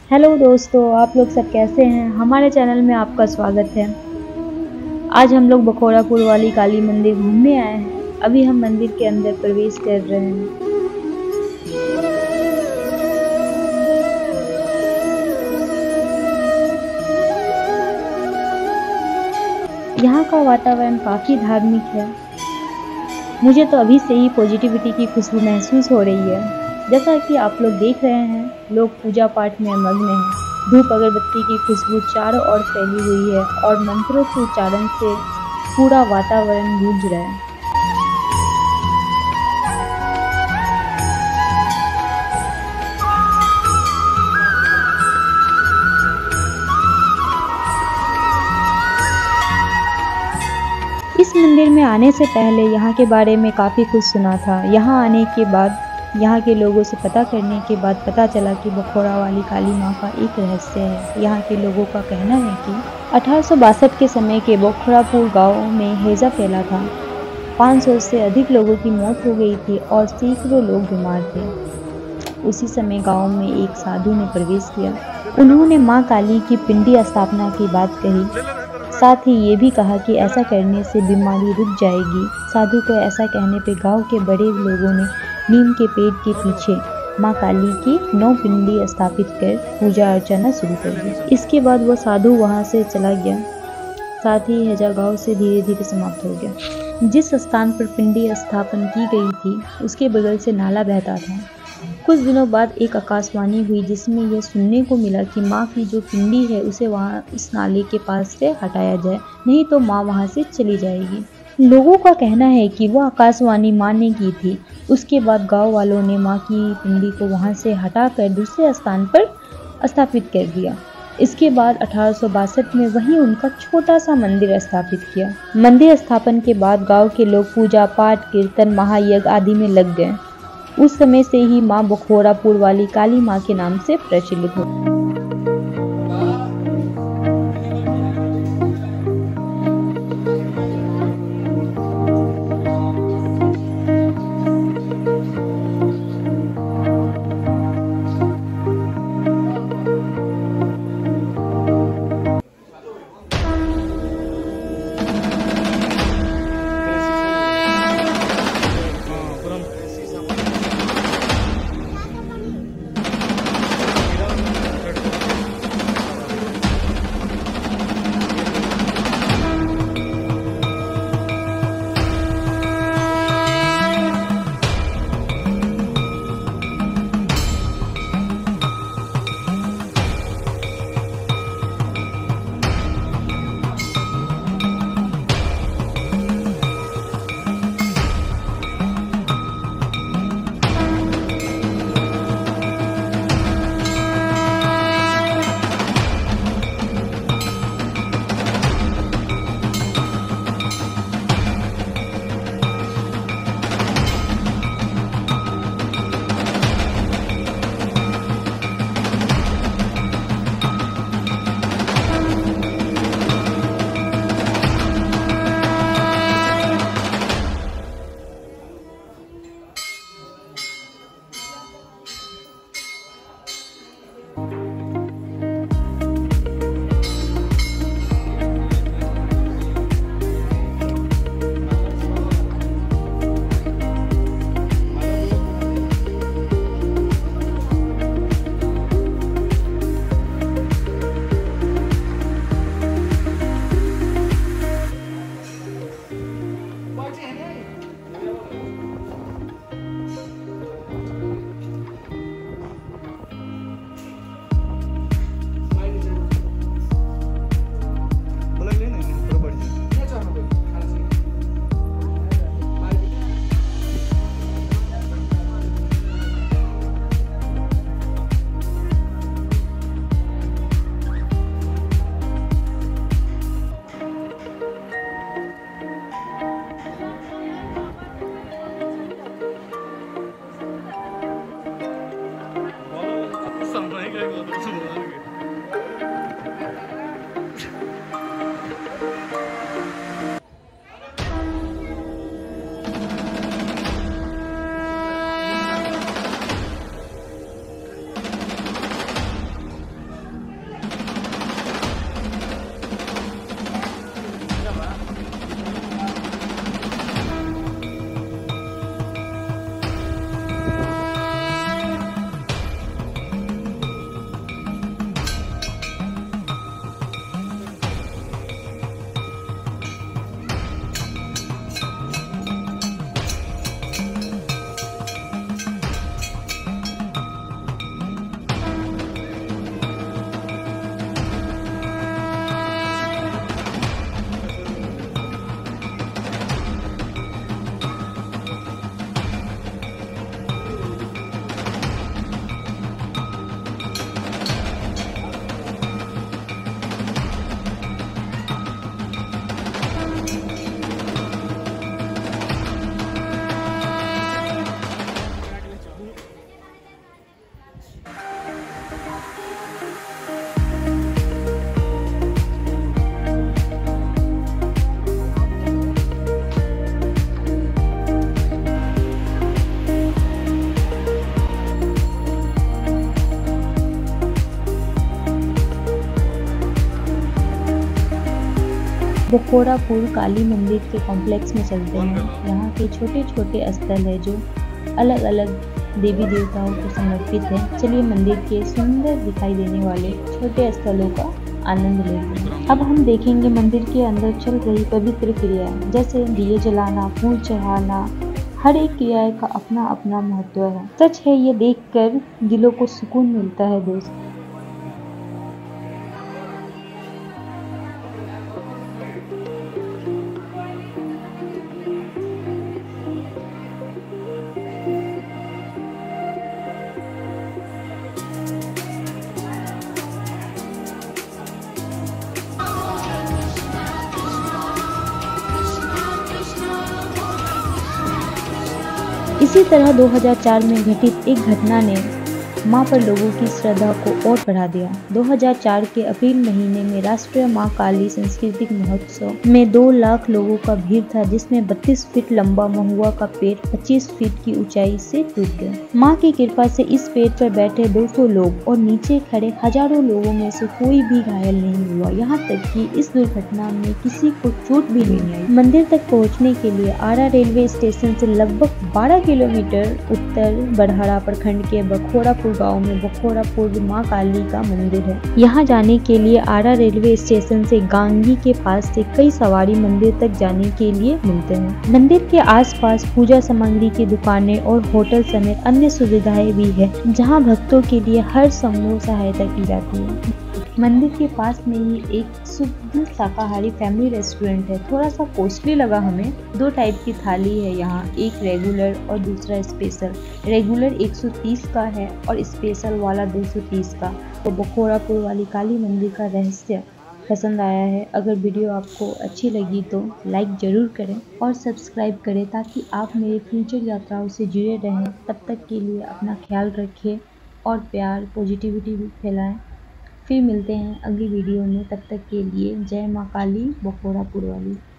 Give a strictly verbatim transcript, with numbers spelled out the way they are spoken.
Hello दोस्तों, आप लोग सब कैसे हैं? हमारे चैनल में आपका स्वागत है। आज हम लोग बखोरापुर वाली काली मंदिर घूमने आए हैं। अभी हम मंदिर के अंदर प्रवेश कर रहे हैं। यहाँ का वातावरण काफ़ी धार्मिक है। मुझे तो अभी से ही पॉजिटिविटी की खुशबू महसूस हो रही है। जैसा कि आप लोग देख रहे हैं, लोग पूजा पाठ में मग्न हैं। धूप अगरबत्ती की खुशबू चारों ओर फैली हुई है और मंत्रों के उच्चारण से पूरा वातावरण गूंज रहा है। इस मंदिर में आने से पहले यहाँ के बारे में काफ़ी कुछ सुना था। यहाँ आने के बाद, यहाँ के लोगों से पता करने के बाद पता चला कि बखोरा वाली काली माँ का एक रहस्य है। यहाँ के लोगों का कहना है कि अठारह सौ बासठ के समय के बखोरापुर गांव में हैजा फैला था। पाँच सौ से अधिक लोगों की मौत हो गई थी और सैकड़ों लोग बीमार थे। उसी समय गांव में एक साधु ने प्रवेश किया। उन्होंने माँ काली की पिंडी स्थापना की बात कही। साथ ही ये भी कहा कि ऐसा करने से बीमारी रुक जाएगी। साधु को ऐसा कहने पे गांव के बड़े लोगों ने नीम के पेड़ के पीछे माँ काली की नौ पिंडी स्थापित कर पूजा अर्चना शुरू कर दी। इसके बाद वो साधु वहां से चला गया। साथ ही हैजा गांव से धीरे धीरे समाप्त हो गया। जिस स्थान पर पिंडी स्थापन की गई थी उसके बगल से नाला बहता था। कुछ दिनों बाद एक आकाशवाणी हुई जिसमें यह सुनने को मिला कि माँ की जो पिंडी है उसे वहाँ इस नाले के पास से हटाया जाए, नहीं तो माँ वहाँ से चली जाएगी। लोगों का कहना है कि वह आकाशवाणी माँ ने की थी। उसके बाद गांव वालों ने माँ की पिंडी को वहाँ से हटाकर दूसरे स्थान पर स्थापित कर दिया। इसके बाद अठारह सौ बासठ में वहीं उनका छोटा सा मंदिर स्थापित किया। मंदिर स्थापन के बाद गाँव के लोग पूजा पाठ, कीर्तन, महायज्ञ आदि में लग गए। उस समय से ही माँ बखोरापुर वाली काली माँ के नाम से प्रचलित हो। बखोरापुर काली मंदिर के कॉम्प्लेक्स में चलते हैं। यहाँ के छोटे छोटे स्थल है जो अलग अलग देवी देवताओं को समर्पित है। चलिए मंदिर के सुंदर दिखाई देने वाले छोटे स्थलों का आनंद लेते हैं। अब हम देखेंगे मंदिर के अंदर चल रही पवित्र क्रियाएं, जैसे दिए जलाना, फूल चढ़ाना। हर एक क्रिया का अपना अपना महत्व है। सच है, ये देखकर दिलों को सुकून मिलता है दोस्त। इसी तरह दो हज़ार चार में घटित एक घटना ने मां पर लोगों की श्रद्धा को और बढ़ा दिया। दो हज़ार चार के अप्रैल महीने में राष्ट्रीय मां काली सांस्कृतिक महोत्सव में दो लाख लोगों का भीड़ था, जिसमें बत्तीस फीट लंबा महुआ का पेड़ पच्चीस फीट की ऊंचाई से टूट गया। मां की कृपा से इस पेड़ पर बैठे दो सौ लोग और नीचे खड़े हजारों लोगों में से कोई भी घायल नहीं हुआ। यहाँ तक कि इस दुर्घटना में किसी को चोट भी नहीं आई। मंदिर तक पहुँचने के लिए आरा रेलवे स्टेशन से लगभग बारह किलोमीटर उत्तर बड़हरा प्रखंड के बखोरापुर गांव में बखोरापुर मां काली का मंदिर है। यहां जाने के लिए आरा रेलवे स्टेशन से गांगी के पास से कई सवारी मंदिर तक जाने के लिए मिलते हैं। मंदिर के आसपास पूजा सामग्री की दुकानें और होटल समेत अन्य सुविधाएं भी है, जहां भक्तों के लिए हर संभव सहायता की जाती है। मंदिर के पास में ही एक शुद्ध शाकाहारी फैमिली रेस्टोरेंट है। थोड़ा सा कॉस्टली लगा हमें। दो टाइप की थाली है यहाँ, एक रेगुलर और दूसरा स्पेशल। रेगुलर एक सौ तीस का है और स्पेशल वाला दो सौ तीस का। तो बखोरापुर वाली काली मंदिर का रहस्य पसंद आया है? अगर वीडियो आपको अच्छी लगी तो लाइक ज़रूर करें और सब्सक्राइब करें, ताकि आप मेरे फ्यूचर यात्राओं से जुड़े रहें। तब तक के लिए अपना ख्याल रखें और प्यार पॉजिटिविटी भी फैलाएं। फिर मिलते हैं अगली वीडियो में। तब तक के लिए जय माँ काली बखोरापुर वाली।